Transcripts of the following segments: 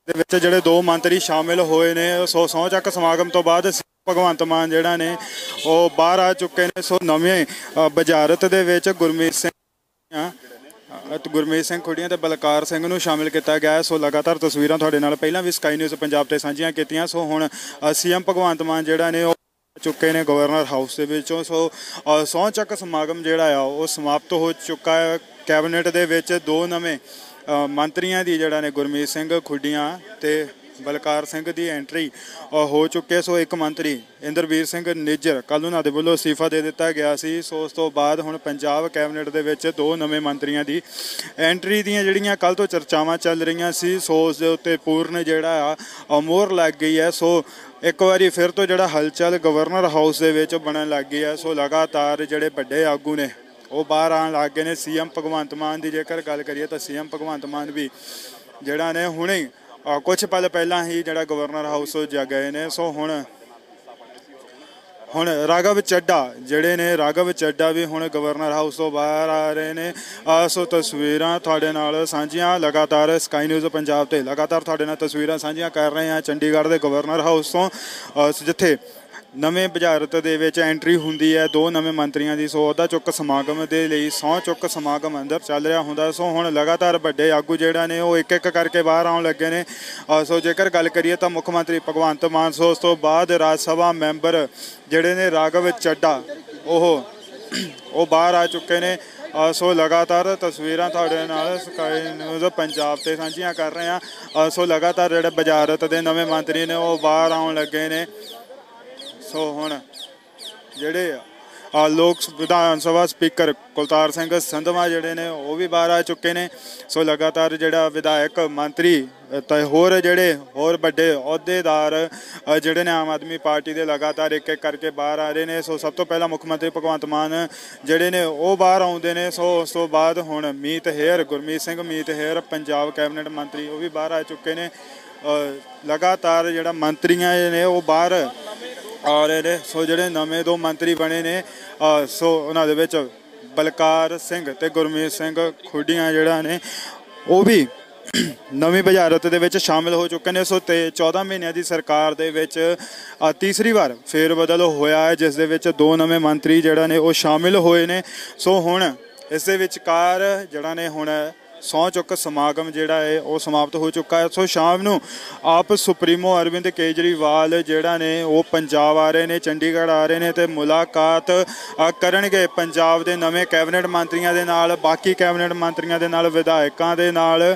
ਜਿਹੜੇ ਦੋ ਮੰਤਰੀ ਸ਼ਾਮਿਲ ਹੋਏ ਨੇ ਸਹੁੰ ਚੱਕ ਸਮਾਗਮ ਤੋਂ ਬਾਅਦ ਭਗਵੰਤ ਮਾਨ ਜਿਹੜਾ ਨੇ ਉਹ ਬਾਹਰ ਆ ਚੁੱਕੇ ਨੇ। ਸੋ ਨਵੇਂ ਵਜ਼ਾਰਤ ਦੇ ਵਿੱਚ ਗੁਰਮੀਤ ਸਿੰਘ ਖੁੱਡੀਆਂ ਤੇ ਬਲਕਾਰ ਸਿੰਘ ਨੂੰ ਸ਼ਾਮਿਲ ਕੀਤਾ ਗਿਆ। ਸੋ ਲਗਾਤਾਰ ਤਸਵੀਰਾਂ ਤੁਹਾਡੇ ਨਾਲ ਪਹਿਲਾਂ ਵੀ ਸਕਾਈ ਨਿਊਜ਼ ਪੰਜਾਬ ਤੇ ਸਾਂਝੀਆਂ ਕੀਤੀਆਂ। ਸੋ ਹੁਣ ਸੀਐਮ ਭਗਵੰਤ ਮਾਨ ਜਿਹੜਾ ਨੇ ਉਹ ਚੁੱਕੇ ਨੇ ਗਵਰਨਰ ਹਾਊਸ ਦੇ ਵਿੱਚੋਂ। ਸੋ ਸਹੁੰ ਚੱਕ ਸਮਾਗਮ ਜਿਹੜਾ ਆ ਉਹ ਸਮਾਪਤ ਹੋ ਚੁੱਕਾ ਹੈ। ਕੈਬਨਿਟ ਦੇ ਵਿੱਚ ਦੋ ਨਵੇਂ ਮੰਤਰੀਆਂ ਦੀ ਜਿਹੜਾ ਨੇ ਗੁਰਮੀਤ ਸਿੰਘ ਖੁੱਡੀਆਂ ਤੇ ਬਲਕਾਰ ਸਿੰਘ ਦੀ ਐਂਟਰੀ ਹੋ ਚੁੱਕੀ। ਸੋ ਇੱਕ ਮੰਤਰੀ ਇੰਦਰਬੀਰ ਸਿੰਘ ਨਿੱਜਰ ਕੱਲ੍ਹ ਉਹਨਾਂ ਦੇ ਵੱਲੋਂ ਅਸਤੀਫਾ ਦੇ ਦਿੱਤਾ ਗਿਆ ਸੀ। ਸੋ ਉਸ ਤੋਂ ਬਾਅਦ ਹੁਣ ਪੰਜਾਬ ਕੈਬਨਿਟ ਦੇ ਵਿੱਚ ਦੋ ਨਵੇਂ ਮੰਤਰੀਆਂ ਦੀ ਐਂਟਰੀ ਦੀਆਂ ਜਿਹੜੀਆਂ ਕੱਲ੍ਹ ਤੋਂ ਚਰਚਾਵਾਂ ਚੱਲ ਰਹੀਆਂ ਸੀ, ਸੋ ਉਸ ਦੇ ਉੱਤੇ ਪੂਰਨ ਜਿਹੜਾ ਆ ਮੋਹਰ ਲੱਗ ਗਈ ਹੈ। ਸੋ ਇੱਕ ਵਾਰੀ ਫਿਰ ਤੋਂ ਜਿਹੜਾ ਹਲਚਲ ਗਵਰਨਰ ਹਾਊਸ ਦੇ ਵਿੱਚ ਬਣਨ ਲੱਗ ਗਈ ਹੈ। ਸੋ ਲਗਾਤਾਰ ਜਿਹੜੇ ਵੱਡੇ ਆਗੂ ਨੇ ਉਹ ਬਾਹਰ ਆਉਣ ਲੱਗ ਗਏ ਨੇ। ਸੀਐਮ ਭਗਵੰਤ ਮਾਨ ਦੀ ਜੇਕਰ ਗੱਲ ਕਰੀਏ ਤਾਂ ਸੀਐਮ ਭਗਵੰਤ ਮਾਨ ਵੀ ਜਿਹੜਾ ਨੇ ਹੁਣੇ ਕੁਛ ਪਲ ਪਹਿਲਾਂ ਹੀ ਜਿਹੜਾ ਗਵਰਨਰ ਹਾਊਸ ਜਾ ਗਏ ਨੇ। ਸੋ ਹੁਣ ਰਾਘਵ ਚੱਡਾ ਜਿਹੜੇ ਨੇ ਰਾਘਵ ਚੱਡਾ ਵੀ ਹੁਣ ਗਵਰਨਰ ਹਾਊਸ ਤੋਂ ਬਾਹਰ ਆ ਰਹੇ ਨੇ। ਸੋ ਤਸਵੀਰਾਂ ਤੁਹਾਡੇ ਨਾਲ ਸਾਂਝੀਆਂ ਲਗਾਤਾਰ ਸਕਾਈ ਨਿਊਜ਼ ਪੰਜਾਬ ਤੇ ਲਗਾਤਾਰ ਤੁਹਾਡੇ ਨਾਲ ਤਸਵੀਰਾਂ ਸਾਂਝੀਆਂ ਕਰ ਰਹੇ ਹਾਂ ਚੰਡੀਗੜ੍ਹ ਦੇ ਗਵਰਨਰ ਹਾਊਸ ਤੋਂ, ਜਿੱਥੇ ਨਵੇਂ ਵਜ਼ਾਰਤ ਦੇ ਵਿੱਚ ਐਂਟਰੀ ਹੁੰਦੀ ਹੈ ਦੋ ਨਵੇਂ ਮੰਤਰੀਆਂ ਦੀ। ਸੋ ਉਹਦਾ ਚੁੱਕ ਸਮਾਗਮ ਦੇ ਲਈ ਸਹੁੰ ਚੁੱਕ ਸਮਾਗਮ ਅੰਦਰ ਚੱਲ ਰਿਹਾ ਹੁੰਦਾ। ਸੋ ਹੁਣ ਲਗਾਤਾਰ ਵੱਡੇ ਆਗੂ ਜਿਹੜਾ ਨੇ ਉਹ ਇੱਕ ਇੱਕ ਕਰਕੇ ਬਾਹਰ ਆਉਣ ਲੱਗੇ ਨੇ। ਸੋ ਜੇਕਰ ਗੱਲ ਕਰੀਏ ਤਾਂ ਮੁੱਖ ਮੰਤਰੀ ਭਗਵੰਤ ਮਾਨ, ਸੋ ਉਸ ਤੋਂ ਬਾਅਦ ਰਾਜ ਸਭਾ ਮੈਂਬਰ ਜਿਹੜੇ ਨੇ ਰਾਘਵ ਚੱਡਾ ਉਹ ਬਾਹਰ ਆ ਚੁੱਕੇ ਨੇ। ਸੋ ਲਗਾਤਾਰ ਤਸਵੀਰਾਂ ਤੁਹਾਡੇ ਨਾਲ ਸਕਾਈ ਨਿਊਜ਼ ਪੰਜਾਬ ਤੇ ਸਾਂਝੀਆਂ ਕਰ ਰਹੇ ਹਾਂ। ਸੋ ਲਗਾਤਾਰ ਜਿਹੜੇ ਵਜ਼ਾਰਤ ਦੇ ਨਵੇਂ ਮੰਤਰੀ ਨੇ ਉਹ ਬਾਹਰ ਆਉਣ ਲੱਗੇ ਨੇ। ਸੋ ਹੁਣ ਜਿਹੜੇ ਲੋਕ ਵਿਧਾਨ ਸਭਾ ਸਪੀਕਰ ਕੁਲਤਾਰ ਸਿੰਘ ਸੰਧਵਾ ਜਿਹੜੇ ਨੇ ਉਹ ਵੀ ਬਾਹਰ ਆ ਚੁੱਕੇ ਨੇ। ਸੋ ਲਗਾਤਾਰ ਜਿਹੜਾ ਵਿਧਾਇਕ ਮੰਤਰੀ ਤੇ ਹੋਰ ਵੱਡੇ ਅਹੁਦੇਦਾਰ ਜਿਹੜੇ ਨੇ ਆਮ ਆਦਮੀ ਪਾਰਟੀ ਦੇ ਲਗਾਤਾਰ ਇੱਕ ਇੱਕ ਕਰਕੇ ਬਾਹਰ ਆ ਰਹੇ ਨੇ। ਸੋ ਸਭ ਤੋਂ ਪਹਿਲਾਂ ਮੁੱਖ ਮੰਤਰੀ ਭਗਵੰਤ ਮਾਨ ਜਿਹੜੇ ਨੇ ਉਹ ਬਾਹਰ ਆਉਂਦੇ ਨੇ। ਸੋ ਉਸ ਤੋਂ ਬਾਅਦ ਹੁਣ ਗੁਰਮੀਤ ਸਿੰਘ ਪੰਜਾਬ ਕੈਬਨਿਟ ਮੰਤਰੀ ਉਹ ਵੀ ਬਾਹਰ ਆ ਚੁੱਕੇ ਨੇ। ਲਗਾਤਾਰ ਜਿਹੜਾ ਮੰਤਰੀਆਂ ਨੇ ਉਹ ਬਾਹਰ ਆ ਰਹੇ ਨੇ। ਸੋ ਜਿਹੜੇ ਨਵੇਂ ਦੋ ਮੰਤਰੀ ਬਣੇ ਨੇ ਸੋ ਉਹਨਾਂ ਦੇ ਵਿੱਚ ਬਲਕਾਰ ਸਿੰਘ ਤੇ ਗੁਰਮੀਤ ਸਿੰਘ ਖੁੱਡੀਆਂ ਜਿਹੜਾ ਨੇ ਉਹ ਵੀ ਨਵੀਂ ਵਜ਼ਾਰਤ ਦੇ ਵਿੱਚ ਸ਼ਾਮਿਲ ਹੋ ਚੁੱਕੇ ਨੇ। ਸੋ 14 ਮਹੀਨਿਆਂ ਦੀ ਸਰਕਾਰ ਦੇ ਵਿੱਚ ਤੀਸਰੀ ਵਾਰ ਫੇਰ ਬਦਲ ਹੋਇਆ ਹੈ, ਜਿਸ ਦੇ ਵਿੱਚ ਦੋ ਨਵੇਂ ਮੰਤਰੀ ਜਿਹੜਾ ਨੇ ਉਹ ਸ਼ਾਮਿਲ ਹੋਏ ਨੇ। ਸੋ ਹੁਣ ਇਸ ਦੇ ਵਿਚਕਾਰ ਜਿਹੜਾ ਨੇ ਹੁਣ ਸਹੁੰ ਚੁੱਕ ਸਮਾਗਮ ਜਿਹੜਾ ਹੈ ਉਹ ਸਮਾਪਤ ਹੋ ਚੁੱਕਾ ਹੈ। ਸੋ ਸ਼ਾਮ ਨੂੰ ਆਪ ਸੁਪਰੀਮੋ ਅਰਵਿੰਦ ਕੇਜਰੀਵਾਲ ਜਿਹੜਾ ਨੇ ਉਹ ਪੰਜਾਬ ਆ ਰਹੇ ਨੇ, ਚੰਡੀਗੜ੍ਹ ਆ ਰਹੇ ਨੇ ਤੇ ਮੁਲਾਕਾਤ ਕਰਨਗੇ ਪੰਜਾਬ ਦੇ ਨਵੇਂ ਕੈਬਨਿਟ ਮੰਤਰੀਆਂ ਦੇ ਨਾਲ, ਬਾਕੀ ਕੈਬਨਿਟ ਮੰਤਰੀਆਂ ਦੇ ਨਾਲ, ਵਿਧਾਇਕਾਂ ਦੇ ਨਾਲ।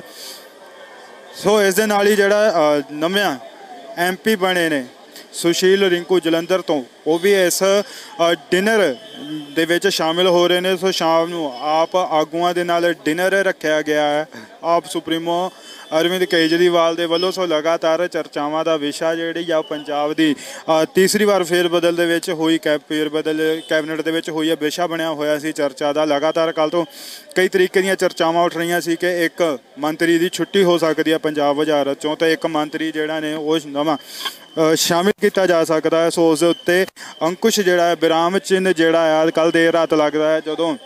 ਸੋ ਇਸ ਦੇ ਨਾਲ ਹੀ ਜਿਹੜਾ ਨਵਾਂ MP ਬਣੇ ਨੇ ਸੁਸ਼ੀਲ ਰਿੰਕੂ ਜਲੰਧਰ ਤੋਂ ਉਹ ਵੀ ਇਸ ਡਿਨਰ ਦੇ ਵਿੱਚ ਸ਼ਾਮਿਲ ਹੋ ਰਹੇ ਨੇ। ਸੋ ਸ਼ਾਮ ਨੂੰ ਆਪ ਆਗੂਆਂ ਦੇ ਨਾਲ ਡਿਨਰ ਰੱਖਿਆ ਗਿਆ ਹੈ ਆਪ ਸੁਪਰੀਮੋ ਅਰਵਿੰਦ ਕੇਜਰੀਵਾਲ ਦੇ ਵੱਲੋਂ। ਸੋ ਲਗਾਤਾਰ ਚਰਚਾਵਾਂ ਦਾ ਵਿਸ਼ਾ ਜਿਹੜੀ ਆ ਪੰਜਾਬ ਦੀ ਤੀਸਰੀ ਵਾਰ ਫੇਰਬਦਲ ਦੇ ਵਿੱਚ ਹੋਈ ਕੈਬਨਿਟ ਦੇ ਵਿੱਚ ਹੋਈ ਹੈ ਵਿਸ਼ਾ ਬਣਿਆ ਹੋਇਆ ਸੀ ਚਰਚਾ ਦਾ। ਲਗਾਤਾਰ ਕੱਲ੍ਹ ਤੋਂ ਕਈ ਤਰੀਕੇ ਦੀਆਂ ਚਰਚਾਵਾਂ ਉੱਠ ਰਹੀਆਂ ਸੀ ਕਿ ਇੱਕ ਮੰਤਰੀ ਦੀ ਛੁੱਟੀ ਹੋ ਸਕਦੀ ਹੈ ਪੰਜਾਬ ਵਜ਼ਾਰਤ 'ਚੋਂ ਤੇ ਇੱਕ ਮੰਤਰੀ ਜਿਹੜਾ ਨੇ ਉਹ ਨਵਾਂ ਸ਼ਾਮਿਲ ਕੀਤਾ ਜਾ ਸਕਦਾ ਹੈ। ਸੋ ਉਸ ਦੇ ਉੱਤੇ ਅੰਕੁਸ਼ ਜਿਹੜਾ ਹੈ ਵਿਰਾਮ ਚਿੰਨ੍ਹ ਜਿਹੜਾ ਆ ਕੱਲ੍ਹ ਦੇਰ ਰਾਤ ਲੱਗਦਾ ਹੈ ਜਦੋਂ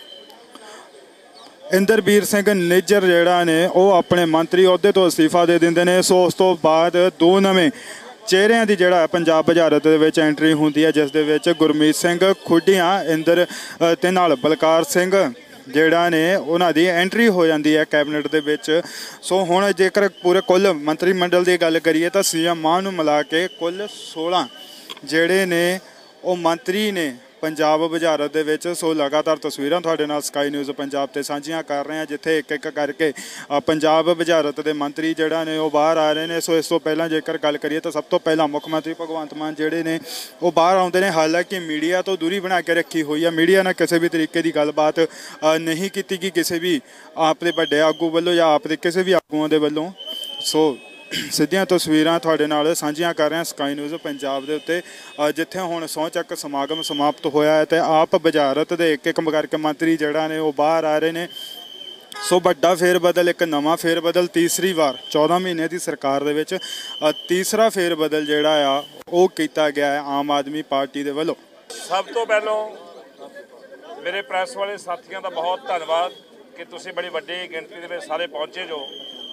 ਇੰਦਰਬੀਰ ਸਿੰਘ ਨਿੱਜਰ ਜਿਹੜਾ ਨੇ ਉਹ ਆਪਣੇ ਮੰਤਰੀ ਅਹੁਦੇ ਤੋਂ ਅਸਤੀਫਾ ਦੇ ਦਿੰਦੇ ਨੇ। ਸੋ ਉਸ ਤੋਂ ਬਾਅਦ ਦੋ ਨਵੇਂ ਚਿਹਰਿਆਂ ਦੀ ਜਿਹੜਾ ਪੰਜਾਬ ਵਜ਼ਾਰਤ ਦੇ ਵਿੱਚ ਐਂਟਰੀ ਹੁੰਦੀ ਹੈ, ਜਿਸ ਦੇ ਵਿੱਚ ਗੁਰਮੀਤ ਸਿੰਘ ਖੁੱਡੀਆਂ ਤੇ ਨਾਲ ਬਲਕਾਰ ਸਿੰਘ ਜਿਹੜਾ ਨੇ ਉਹਨਾਂ ਦੀ ਐਂਟਰੀ ਹੋ ਜਾਂਦੀ ਹੈ ਕੈਬਨਿਟ ਦੇ ਵਿੱਚ। ਸੋ ਹੁਣ ਜੇਕਰ ਪੂਰੇ ਕੁੱਲ ਮੰਤਰੀ ਮੰਡਲ ਦੀ ਗੱਲ ਕਰੀਏ ਤਾਂ ਸੀਐਮ ਮਾਨ ਨੂੰ ਮਿਲਾ ਕੇ ਕੁੱਲ 16 ਜਿਹੜੇ ਨੇ ਉਹ ਮੰਤਰੀ ਨੇ ਪੰਜਾਬ ਵਜ਼ਾਰਤ ਦੇ ਵਿੱਚ। ਸੋ ਲਗਾਤਾਰ ਤਸਵੀਰਾਂ ਤੁਹਾਡੇ ਨਾਲ ਸਕਾਈ ਨਿਊਜ਼ ਪੰਜਾਬ ਤੇ ਸਾਂਝੀਆਂ ਕਰ ਰਹੇ ਹਾਂ, ਜਿੱਥੇ ਇੱਕ ਇੱਕ ਕਰਕੇ ਪੰਜਾਬ ਵਜ਼ਾਰਤ ਦੇ ਮੰਤਰੀ ਜਿਹੜਾ ਨੇ ਉਹ ਬਾਹਰ ਆ ਰਹੇ ਨੇ। ਸੋ ਇਸ ਤੋਂ ਪਹਿਲਾਂ ਜੇਕਰ ਗੱਲ ਕਰੀਏ ਤਾਂ ਸਭ ਤੋਂ ਪਹਿਲਾਂ ਮੁੱਖ ਮੰਤਰੀ ਭਗਵੰਤ ਮਾਨ ਜਿਹੜੇ ਨੇ ਉਹ ਬਾਹਰ ਆਉਂਦੇ ਨੇ। ਹਾਲਾਂਕਿ ਮੀਡੀਆ ਤੋਂ ਦੂਰੀ ਬਣਾ ਕੇ ਰੱਖੀ ਹੋਈ ਆ, ਮੀਡੀਆ ਨਾਲ ਕਿਸੇ ਵੀ ਤਰੀਕੇ ਦੀ ਗੱਲਬਾਤ ਨਹੀਂ ਕੀਤੀ ਗਈ ਕਿਸੇ ਵੀ ਆਪ ਦੇ ਵੱਡੇ ਆਗੂ ਵੱਲੋਂ ਜਾਂ ਆਪ ਦੇ ਕਿਸੇ ਵੀ ਆਗੂਆਂ ਦੇ ਵੱਲੋਂ। ਸੋ ਸਿੱਧੀਆਂ ਤਸਵੀਰਾਂ ਤੁਹਾਡੇ ਨਾਲ ਸਾਂਝੀਆਂ ਕਰ ਰਹੇ ਹਾਂ ਸਕਾਈ ਨਿਊਜ਼ ਪੰਜਾਬ ਦੇ ਉੱਤੇ, ਜਿੱਥੇ ਹੁਣ ਸਹੁੰ ਚੱਕ ਸਮਾਗਮ ਸਮਾਪਤ ਹੋਇਆ ਹੈ ਤੇ ਆਪ ਵਜ਼ਾਰਤ ਦੇ ਇੱਕ ਇੱਕ ਕਰਕੇ ਮੰਤਰੀ ਜਿਹੜਾ ਨੇ ਉਹ ਬਾਹਰ ਆ ਰਹੇ ਨੇ। ਸੋ ਵੱਡਾ ਫੇਰਬਦਲ, ਇੱਕ ਨਵਾਂ ਫੇਰਬਦਲ, ਤੀਸਰੀ ਵਾਰ 14 ਮਹੀਨੇ ਦੀ ਸਰਕਾਰ ਦੇ ਵਿੱਚ ਤੀਸਰਾ ਫੇਰਬਦਲ ਜਿਹੜਾ ਆ ਉਹ ਕੀਤਾ ਗਿਆ ਹੈ ਆਮ ਆਦਮੀ ਪਾਰਟੀ ਦੇ ਵੱਲੋਂ। ਸਭ ਤੋਂ ਪਹਿਲਾਂ ਮੇਰੇ ਪ੍ਰੈਸ ਵਾਲੇ ਸਾਥੀਆਂ ਦਾ ਬਹੁਤ ਧੰਨਵਾਦ ਕਿ ਤੁਸੀਂ ਬੜੀ ਵੱਡੀ ਗਿਣਤੀ ਦੇ ਵਿੱਚ ਸਾਰੇ ਪਹੁੰਚੇ ਜੋ।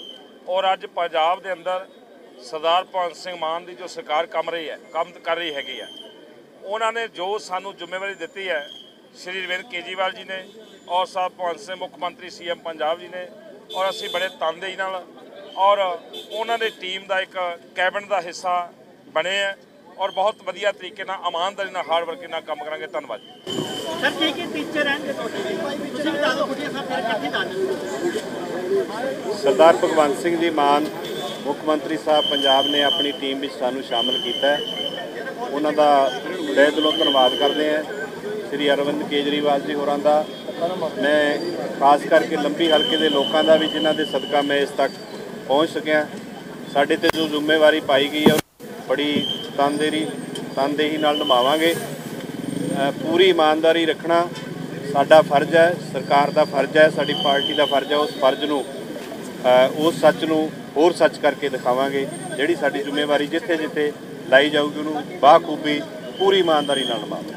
ਔਰ ਅੱਜ ਪੰਜਾਬ ਦੇ ਅੰਦਰ ਸਰਦਾਰ ਭਗਵੰਤ ਸਿੰਘ ਮਾਨ ਦੀ ਜੋ ਸਰਕਾਰ ਕੰਮ ਕਰ ਰਹੀ ਹੈਗੀ ਹੈ, ਉਹਨਾਂ ਨੇ ਜੋ ਸਾਨੂੰ ਜ਼ਿੰਮੇਵਾਰੀ ਦਿੱਤੀ ਹੈ, ਸ਼੍ਰੀ ਅਰਵਿੰਦ ਕੇਜਰੀਵਾਲ ਜੀ ਨੇ ਔਰ ਸਾਹਿਬ ਭਗਵੰਤ ਸਿੰਘ ਮੁੱਖ ਮੰਤਰੀ ਸੀਐਮ ਪੰਜਾਬ ਜੀ ਨੇ, ਔਰ ਅਸੀਂ ਬੜੇ ਤਨਦੇਹੀ ਨਾਲ ਔਰ ਉਹਨਾਂ ਦੇ ਟੀਮ ਦਾ ਇੱਕ ਕੈਬਨਿਟ ਦਾ ਹਿੱਸਾ ਬਣੇ ਹੈ ਔਰ ਬਹੁਤ ਵਧੀਆ ਤਰੀਕੇ ਨਾਲ ਇਮਾਨਦਾਰੀ ਨਾਲ ਹਾਰਡ ਵਰਕਿੰਗ ਨਾਲ ਕੰਮ ਕਰਾਂਗੇ। ਧੰਨਵਾਦ ਜੀ। ਸਰ ਕੀ ਟੀਚਰ हैं ਤੁਸੀਂ ਬਤਾ ਦਿਓ ਕੁੜੀਆਂ ਸਾਹਿਬ ਫਿਰ ਕਿੱਥੇ ਜਾਣਾ। ਸਰਦਾਰ ਭਗਵੰਤ ਸਿੰਘ ਜੀ ਮਾਨ ਮੁੱਖ ਮੰਤਰੀ ਸਾਹਿਬ ਪੰਜਾਬ ਨੇ ਆਪਣੀ ਟੀਮ ਵਿੱਚ ਸਾਨੂੰ ਸ਼ਾਮਲ ਕੀਤਾ ਹੈ। ਉਹਨਾਂ ਦਾ ਤਹਿ ਦਿਲੋਂ ਧੰਨਵਾਦ ਕਰਦੇ ਹਾਂ। ਸ਼੍ਰੀ ਅਰਵਿੰਦ ਕੇਜਰੀਵਾਲ ਜੀ ਹੋਰਾਂ ਦਾ, ਮੈਂ ਖਾਸ ਕਰਕੇ ਲੰਬੀ ਹਲਕੇ ਦੇ ਲੋਕਾਂ ਦਾ ਵੀ, ਜਿਨ੍ਹਾਂ ਦੇ ਸਦਕਾ ਮੈਂ ਇਸ ਤੱਕ ਪਹੁੰਚ ਸਕਿਆ। ਸਾਡੇ ਤੇ ਜੋ ਜ਼ਿੰਮੇਵਾਰੀ ਪਾਈ ਗਈ ਹੈ ਬੜੀ ਤਨਦੇਹੀ ਨਾਲ ਨਿਭਾਵਾਂਗੇ। ਪੂਰੀ ਇਮਾਨਦਾਰੀ ਰੱਖਣਾ ਸਾਡਾ ਫਰਜ਼ ਹੈ, ਸਰਕਾਰ ਦਾ ਫਰਜ਼ ਹੈ, ਸਾਡੀ ਪਾਰਟੀ ਦਾ ਫਰਜ਼ ਹੈ। ਉਸ ਫਰਜ਼ ਨੂੰ, ਉਸ ਸੱਚ ਨੂੰ ਹੋਰ ਸੱਚ ਕਰਕੇ ਦਿਖਾਵਾਂਗੇ। ਜਿਹੜੀ ਸਾਡੀ ਜ਼ਿੰਮੇਵਾਰੀ ਜਿੱਥੇ ਜਿੱਥੇ ਲਾਈ ਜਾਊਗੀ ਉਹਨੂੰ ਬਾਖੂਬੀ ਪੂਰੀ ਇਮਾਨਦਾਰੀ ਨਾਲ ਨਿਭਾਵਾਂਗੇ।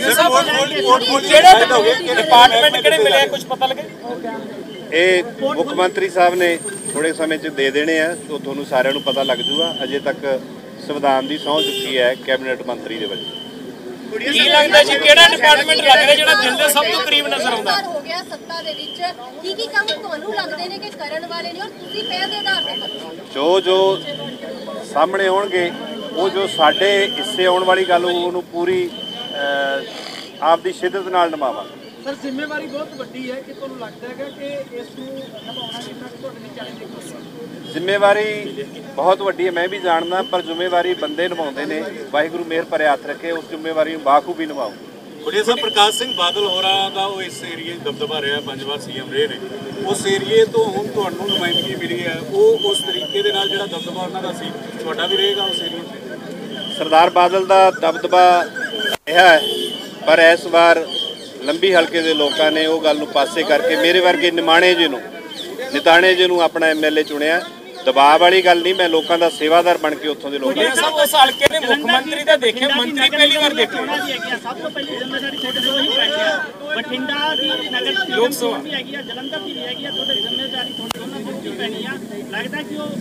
ਡਿਪਾਰਟਮੈਂਟ ਕਿਹੜੇ ਮਿਲੇ ਕੁਝ ਪਤਾ ਲੱਗੇ? ਇਹ ਮੁੱਖ ਮੰਤਰੀ ਸਾਹਿਬ ਨੇ ਥੋੜੇ ਸਮੇਂ 'ਚ ਦੇ ਦੇਣੇ ਆ, ਤਾਂ ਤੁਹਾਨੂੰ ਸਾਰਿਆਂ ਨੂੰ ਪਤਾ ਲੱਗ ਜੂਗਾ। ਅਜੇ ਤੱਕ ਸੰਵਿਧਾਨ ਦੀ ਸਹੁੰ ਚੁੱਕੀ ਹੈ ਕੈਬਨਿਟ ਮੰਤਰੀ ਦੇ ਵਜੋਂ। ਕੀ ਲੱਗਦਾ ਜੀ ਕਿਹੜਾ ਡਿਪਾਰਟਮੈਂਟ ਲੱਗ ਰਿਹਾ ਜਿਹੜਾ ਦਿਲ ਦੇ ਸਭ ਤੋਂ ਕਰੀਬ ਨਜ਼ਰ ਆਉਂਦਾ? ਹੋ ਗਿਆ ਸੱਤਾ ਦੇ ਵਿੱਚ ਕੀ ਕੰਮ ਤੁਹਾਨੂੰ ਲੱਗਦੇ ਨੇ ਕਿ ਕਰਨ ਵਾਲੇ ਨੇ ਔਰ ਤੁਸੀਂ ਪਹਿਲ ਦੇ ਆਧਾਰ ਤੇ ਕਰੋ? ਜੋ ਸਾਹਮਣੇ ਆਉਣਗੇ, ਉਹ ਜੋ ਸਾਡੇ ਹਿੱਸੇ ਆਉਣ ਵਾਲੀ ਗੱਲ ਉਹਨੂੰ ਪੂਰੀ ਆਪ ਦੀ ਸ਼ਿੱਦਤ ਨਾਲ ਨਿਭਾਵਾਂਗੇ। ਸਰ ਜ਼ਿੰਮੇਵਾਰੀ ਬਹੁਤ ਵੱਡੀ ਹੈ ਕਿ ਤੁਹਾਨੂੰ ਲੱਗਦਾ ਹੈਗਾ ਕਿ ਇਸ ਨੂੰ ਨਿਭਾਉਣਾ ਕਿੰਨਾ ਤੁਹਾਡੇ ਲਈ ਚੈਲੰਜਿੰਗ ਹੋਵੇਗਾ? ਜ਼ਿੰਮੇਵਾਰੀ ਬਹੁਤ ਵੱਡੀ ਹੈ, ਮੈਂ ਵੀ ਜਾਣਦਾ, ਪਰ ਜ਼ਿੰਮੇਵਾਰੀ ਬੰਦੇ ਨਿਭਾਉਂਦੇ ਨੇ। ਵਾਹਿਗੁਰੂ ਮਿਹਰ ਭਰੇ ਹੱਥ ਰੱਖੇ, ਉਸ ਜ਼ਿੰਮੇਵਾਰੀ ਨੂੰ ਬਾਖੂਬੀ ਨਿਭਾਓ। ਖੁੱਡੀਆ ਸਾਹਿਬ, ਪ੍ਰਕਾਸ਼ ਸਿੰਘ ਬਾਦਲ ਹੋਰਾਂ ਦਾ ਉਹ ਇਸ ਏਰੀਏ 'ਚ ਦਬਦਬਾ ਰਿਹਾ, 5 ਵਾਰ ਸੀਐਮ ਰਹੇ ਨੇ। ਉਸ ਏਰੀਏ ਤੋਂ ਹੁਣ ਤੁਹਾਨੂੰ ਨੁਮਾਇੰਦਗੀ ਮਿਲੀ ਹੈ, ਉਹ ਉਸ ਤਰੀਕੇ ਦੇ ਨਾਲ ਜਿਹੜਾ ਦਬਦਬਾ ਉਹਨਾਂ ਦਾ ਸੀ, ਤੁਹਾਡਾ ਵੀ ਰਹੇਗਾ ਉਸ ਏਰੀਏ 'ਚ? ਸਰਦਾਰ ਬਾਦਲ ਦਾ ਦਬਦਬਾ ਰਿਹਾ ਹੈ, ਪਰ ਇਸ ਵਾਰ ਲੰਬੀ ਹਲਕੇ ਦੇ ਲੋਕਾਂ ਨੇ ਉਹ ਗੱਲ ਨੂੰ ਪਾਸੇ ਕਰਕੇ ਮੇਰੇ ਵਰਗੇ ਨਿਤਾਣੇ ਜੀ ਨੂੰ ਆਪਣਾ ਐਮਐਲਏ ਚੁਣਿਆ। ਦਬਾਅ ਵਾਲੀ ਗੱਲ ਨਹੀਂ, ਮੈਂ ਲੋਕਾਂ ਦਾ ਸੇਵਾਦਾਰ ਬਣ ਕੇ ਉੱਥੋਂ ਦੇ ਲੋਕਾਂ ਸਾਹਿਬ ਉਸ ਹਲਕੇ ਦੇ ਮੁੱਖ ਮੰਤਰੀ ਦਾ ਦੇਖਿਆ, ਮੰਤਰੀ ਪਹਿਲੀ ਵਾਰ ਦੇਖਿਆ। ਸਭ ਤੋਂ ਪਹਿਲੀ ਜ਼ਿੰਮੇਵਾਰੀ ਤੁਹਾਡੇ ਤੋਂ ਹੀ ਪੈਣੀ ਹੈ। ਬਠਿੰਡਾ ਦੀ ਨਗਰ ਲੋਕ ਸਭਾ ਵੀ ਹੈਗੀ ਆ, ਜਲੰਧਰ ਦੀ ਵੀ ਹੈਗੀ ਆ, ਤੁਹਾਡੀ ਜ਼ਿੰਮੇਵਾਰੀ ਤੁਹਾਡੇ ਦੋਨਾਂ ਤੋਂ ਹੀ ਪੈਣੀ ਆ। ਲੱਗਦਾ ਕਿ ਉਹ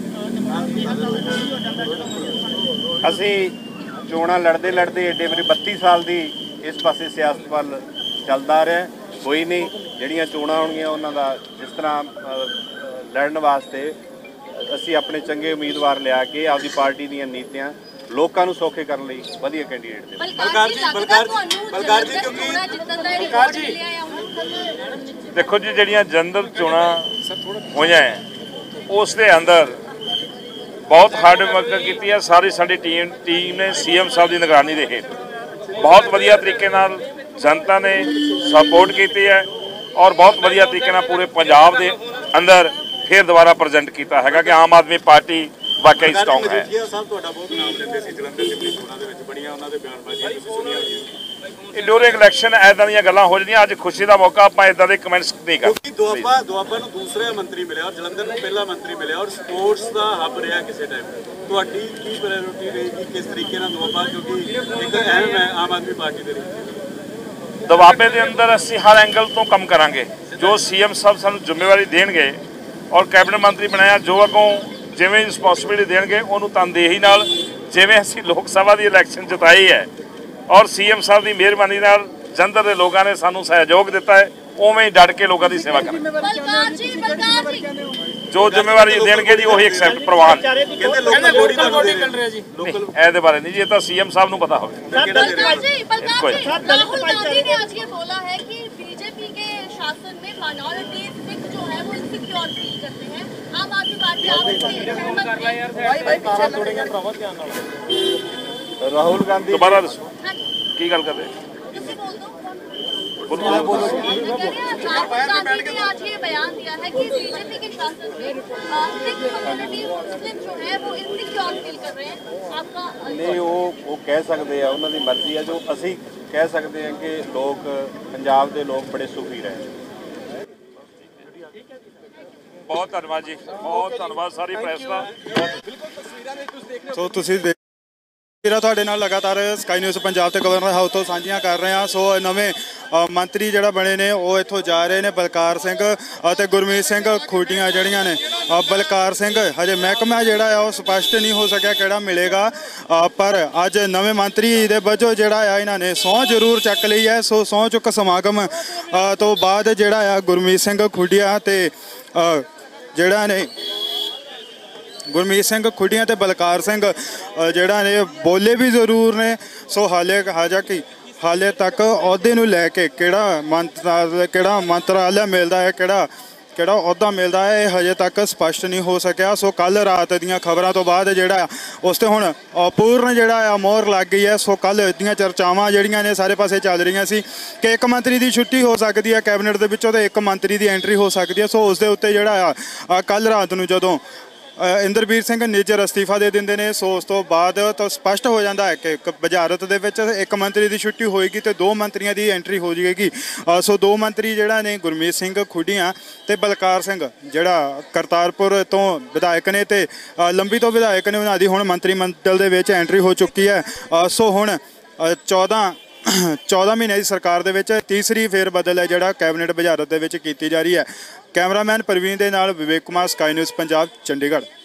ਹੋ ਜਾਂਦਾ ਜਦੋਂ ਅਸੀਂ ਚੋਣਾਂ ਲੜਦੇ ਏਡੇ ਮੇਰੀ 32 ਸਾਲ ਦੀ ਇਸ ਪਾਸੇ ਸਿਆਸਤ ਵੱਲ ਚੱਲਦਾ ਆ ਰਿਹਾ। ਕੋਈ ਨਹੀਂ, ਜਿਹੜੀਆਂ ਚੋਣਾਂ ਹੋਣਗੀਆਂ ਉਹਨਾਂ ਦਾ ਜਿਸ ਤਰ੍ਹਾਂ ਲੜਨ ਵਾਸਤੇ ਅਸੀਂ ਆਪਣੇ ਚੰਗੇ ਉਮੀਦਵਾਰ ਲਿਆ ਕੇ ਆਪਦੀ ਪਾਰਟੀ ਦੀਆਂ ਨੀਤੀਆਂ ਲੋਕਾਂ ਨੂੰ ਸੌਖੇ ਕਰਨ ਲਈ ਵਧੀਆ ਕੈਂਡੀਡੇਟ ਦੇ। ਬਲਕਾਰ ਜੀ ਕਿਉਂਕਿ ਦੇਖੋ ਜੀ, ਜਿਹੜੀਆਂ ਜਨਰਲ ਚੋਣਾਂ ਹੋਈਆਂ ਹੈ ਉਸ ਦੇ ਅੰਦਰ ਬਹੁਤ ਹਾਰਡ ਵਰਕ ਕੀਤੀ ਹੈ ਸਾਰੀ ਸਾਡੀ ਟੀਮ ਨੇ। ਸੀਐਮ ਸਾਹਿਬ ਦੀ ਨਿਗਰਾਨੀ ਦੇ ਹੇਠ ਬਹੁਤ ਵਧੀਆ ਤਰੀਕੇ ਨਾਲ ਜਨਤਾ ਨੇ ਸਪੋਰਟ ਕੀਤੀ ਹੈ ਔਰ ਬਹੁਤ ਵਧੀਆ ਤਰੀਕੇ ਨਾਲ ਪੂਰੇ ਪੰਜਾਬ ਦੇ ਅੰਦਰ ਫਿਰ ਦੁਬਾਰਾ ਪ੍ਰੈਜ਼ੈਂਟ ਕੀਤਾ ਹੈਗਾ ਕਿ ਆਮ ਆਦਮੀ ਪਾਰਟੀ ਵਾਕਈ ਸਟਰੋਂਗ ਹੈ। ਸਾਹਿਬ ਤੁਹਾਡਾ ਬਹੁਤ ਨਾਮ ਲੈਂਦੇ ਸੀ ਜਲੰਧਰ ਦੀ ਚੋਣਾਂ ਦੇ ਵਿੱਚ, ਬੜੀਆਂ ਉਹਨਾਂ ਦੇ ਬਿਆਨਬਾਜ਼ੀਆਂ ਤੁਸੀਂ ਸੁਣੀਆਂ ਹੋਣਗੀਆਂ। ਇਹ ਡਿਊਰਿੰਗ ਇਲੈਕਸ਼ਨ ਐਦਾਂ ਦੀਆਂ ਗੱਲਾਂ ਹੋ ਜਾਂਦੀਆਂ। ਅੱਜ ਖੁਸ਼ੀ ਦਾ ਮੌਕਾ, ਆਪਾਂ ਇਦਾਂ ਦੇ ਕਮੈਂਟਸ ਨਹੀਂ ਕਰਦੇ। ਦੁਆਬਾ ਨੂੰ ਦੂਸਰਾ ਮੰਤਰੀ ਮਿਲਿਆ ਔਰ ਜਲੰਧਰ ਨੂੰ ਪਹਿਲਾ ਮੰਤਰੀ ਮਿਲਿਆ ਔਰ ਸਪੋਰਟਸ ਦਾ ਹੱਬ ਰਿਹਾ ਕਿਸੇ ਟਾਈਮ। ਤੁਹਾਡੀ ਕੀ ਪ੍ਰਾਇੋਰਟੀ ਰਹੇਗੀ, ਕਿਸ ਤਰੀਕੇ ਨਾਲ ਦੁਆਬਾ, ਕਿਉਂਕਿ ਇੱਕ ਅਹਿਮ ਹੈ ਆਮ ਆਦਮੀ ਪਾਰਟੀ ਦੇ ਲਈ? ਦੁਆਬੇ ਦੇ ਅੰਦਰ ਅਸੀਂ ਹਰ ਐਂਗਲ ਤੋਂ ਕੰਮ ਕਰਾਂਗੇ। ਜੋ ਸੀਐਮ ਸਾਹਿਬ ਸਾਨੂੰ ਜ਼ਿੰਮੇਵਾਰੀ ਦੇਣਗੇ ਔਰ ਕੈਬਨਿਟ ਮੰਤਰੀ ਬਣਾਇਆ, ਜੋ ਅੱਗੋਂ ਜਿਵੇਂ ਰਿਸਪੌਂਸਿਬਿਲਿਟੀ ਦੇਣਗੇ ਉਹਨੂੰ ਤਨਦੇਹੀ ਨਾਲ, ਜਿਵੇਂ ਅਸੀਂ ਲੋਕ ਸਭਾ ਦੀ ਇਲੈਕਸ਼ਨ ਜਿਤਾਈ ਹੈ ਔਰ ਸੀਐਮ ਸਾਹਿਬ ਦੀ ਮਿਹਰਬਾਨੀ ਨਾਲ ਜਲੰਧਰ ਦੇ ਲੋਕਾਂ ਨੇ ਸਾਨੂੰ ਸਹਿਯੋਗ ਦਿੱਤਾ ਹੈ, ਉਵੇਂ ਹੀ ਡਟ ਕੇ ਲੋਕਾਂ ਦੀ ਸੇਵਾ ਕਰਾਂਗੇ। ਜੋ ਜ਼ਿੰਮੇਵਾਰੀ ਦੇਣਗੇ ਜੀ ਉਹੀ ਐਕਸੈਪਟ ਪ੍ਰਵਾਨ। ਕਹਿੰਦੇ ਲੋਕਲ ਬੋਡੀ ਦਾ ਨਿਕਲ ਰਿਹਾ ਜੀ। ਇਹਦੇ ਬਾਰੇ ਨਹੀਂ ਜੀ, ਇਹ ਤਾਂ ਸੀਐਮ ਸਾਹਿਬ ਨੂੰ ਪਤਾ ਹੋਵੇ। राहुल गांधी ने आज ये बोला है कि बीजेपी के शासन में माइनॉरिटी सिख जो है वो इनसिक्योर फील करते हैं। आम आदमी पार्टी आप इससे सहमत हैं? ਰਾਹੁਲ ਗਾਂਧੀ ਦੁਬਾਰਾ ਦੱਸੋ ਕੀ ਗੱਲ ਕਰਦੇ? ਤੁਸੀਂ ਬੋਲ दो। राहुल गांधी ने आज ये बयान दिया है कि बीजेपी के शासन में सिख कम्युनिटी मुस्लिम जो है वो इनसिक्योर फील कर रहे हैं। आपका ਨਹੀਂ, ਉਹ ਕਹਿ ਸਕਦੇ ਆ, ਉਹਨਾਂ ਦੀ ਮਰਜ਼ੀ ਆ। ਜੋ ਅਸੀਂ ਕਹਿ ਸਕਦੇ ਹਾਂ ਕਿ ਲੋਕ, ਪੰਜਾਬ ਦੇ ਲੋਕ ਬੜੇ ਸੁਖੀ ਰਹੇ। ਬਹੁਤ ਧੰਨਵਾਦ ਜੀ, ਬਹੁਤ ਧੰਨਵਾਦ ਸਾਰੀ ਪ੍ਰੈਸ ਦਾ। ਸੋ ਤੁਸੀਂ ਵੀਰਾ ਤੁਹਾਡੇ ਨਾਲ ਲਗਾਤਾਰ ਸਕਾਈ ਨਿਊਜ਼ ਪੰਜਾਬ ਤੇ ਗਵਰਨਰ ਹਾਊਸ ਤੋਂ ਸਾਂਝੀਆਂ ਕਰ ਰਹੇ ਹਾਂ। ਸੋ ਨਵੇਂ ਮੰਤਰੀ ਜਿਹੜਾ ਬਣੇ ਨੇ ਉਹ ਇੱਥੋਂ ਜਾ ਰਹੇ ਨੇ, ਬਲਕਾਰ ਸਿੰਘ ਅਤੇ ਗੁਰਮੀਤ ਸਿੰਘ ਖੂਟੀਆਂ ਜਿਹੜੀਆਂ ਨੇ। ਬਲਕਾਰ ਸਿੰਘ ਹਜੇ ਮਹਿਕਮਾ ਜਿਹੜਾ ਆ ਉਹ ਸਪਸ਼ਟ ਨਹੀਂ ਹੋ ਸਕਿਆ ਕਿਹੜਾ ਮਿਲੇਗਾ, ਪਰ ਅੱਜ ਨਵੇਂ ਮੰਤਰੀ ਦੇ ਵਜੋਂ ਜਿਹੜਾ ਆ ਇਹਨਾਂ ਨੇ ਸਹੁੰ ਜ਼ਰੂਰ ਚੱਕ ਲਈ ਹੈ। ਸੋ ਸਹੁੰ ਚੁੱਕ ਸਮਾਗਮ ਤੋਂ ਬਾਅਦ ਜਿਹੜਾ ਆ ਗੁਰਮੀਤ ਸਿੰਘ ਖੂਟੀਆਂ ਤੇ ਜਿਹੜਾ ਨੇ ਗੁਰਮੀਤ ਸਿੰਘ ਖੁੱਡੀਆਂ ਤੇ ਬਲਕਾਰ ਸਿੰਘ ਜਿਹੜਾ ਨੇ ਬੋਲੇ ਵੀ ਜ਼ਰੂਰ ਨੇ। ਸੋ ਹਾਲੇ ਤੱਕ ਅਹੁਦੇ ਨੂੰ ਲੈ ਕੇ ਕਿਹੜਾ ਮੰਤਰਾਲਾ ਮਿਲਦਾ ਹੈ, ਕਿਹੜਾ ਅਹੁਦਾ ਮਿਲਦਾ ਹੈ, ਇਹ ਹਜੇ ਤੱਕ ਸਪਸ਼ਟ ਨਹੀਂ ਹੋ ਸਕਿਆ। ਸੋ ਕੱਲ ਰਾਤ ਦੀਆਂ ਖਬਰਾਂ ਤੋਂ ਬਾਅਦ ਜਿਹੜਾ ਉਸ ਤੇ ਹੁਣ ਪੂਰਨ ਜਿਹੜਾ ਆ ਮੋਹਰ ਲੱਗ ਗਈ ਹੈ। ਸੋ ਕੱਲ ਦੀਆਂ ਚਰਚਾਵਾਂ ਜਿਹੜੀਆਂ ਨੇ ਸਾਰੇ ਪਾਸੇ ਚੱਲ ਰਹੀਆਂ ਸੀ ਕਿ ਇੱਕ ਮੰਤਰੀ ਦੀ ਛੁੱਟੀ ਹੋ ਸਕਦੀ ਹੈ ਕੈਬਨਿਟ ਦੇ ਵਿੱਚੋਂ ਤੇ ਇੱਕ ਮੰਤਰੀ ਦੀ ਐਂਟਰੀ ਹੋ ਸਕਦੀ ਹੈ। ਸੋ ਉਸ ਦੇ ਉੱਤੇ ਜਿਹੜਾ ਆ ਕੱਲ ਰਾਤ ਨੂੰ ਜਦੋਂ ਇੰਦਰਬੀਰ ਸਿੰਘ ਨਿੱਜਰ ਅਸਤੀਫਾ ਦੇ ਦਿੰਦੇ ਨੇ, ਸੋ ਉਸ ਤੋਂ ਬਾਅਦ ਤਾਂ ਸਪਸ਼ਟ ਹੋ ਜਾਂਦਾ ਹੈ ਕਿ ਵਜ਼ਾਰਤ ਦੇ ਵਿੱਚ ਇੱਕ ਮੰਤਰੀ ਦੀ ਛੁੱਟੀ ਹੋਏਗੀ ਤੇ ਦੋ ਮੰਤਰੀਆਂ ਦੀ ਐਂਟਰੀ ਹੋ ਜਾਏਗੀ। ਸੋ ਦੋ ਮੰਤਰੀ ਜਿਹੜਾ ਨੇ ਗੁਰਮੀਤ ਸਿੰਘ ਖੁੱਡੀਆਂ ਤੇ ਬਲਕਾਰ ਸਿੰਘ ਜਿਹੜਾ ਕਰਤਾਰਪੁਰ ਤੋਂ ਵਿਧਾਇਕ ਨੇ ਤੇ ਲੰਬੀ ਤੋਂ ਵਿਧਾਇਕ ਨੇ, ਉਹਨਾਂ ਦੀ ਹੁਣ ਮੰਤਰੀ ਮੰਡਲ ਦੇ ਵਿੱਚ ਐਂਟਰੀ ਹੋ ਚੁੱਕੀ ਹੈ। ਸੋ ਹੁਣ 14 ਮਹੀਨੇ ਦੀ ਸਰਕਾਰ ਦੇ ਵਿੱਚ ਤੀਸਰੀ ਫੇਰ ਬਦਲ ਹੈ ਜਿਹੜਾ ਕੈਬਨਿਟ ਵਜ਼ਾਰਤ ਦੇ ਵਿੱਚ ਕੀਤੀ ਜਾ ਰਹੀ ਹੈ। ਕੈਮਰਾਮੈਨ ਪ੍ਰਵੀਨ ਦੇ ਨਾਲ ਵਿਵੇਕ ਕੁਮਾਰ, ਸਕਾਈ ਨਿਊਜ਼ ਪੰਜਾਬ, ਚੰਡੀਗੜ੍ਹ।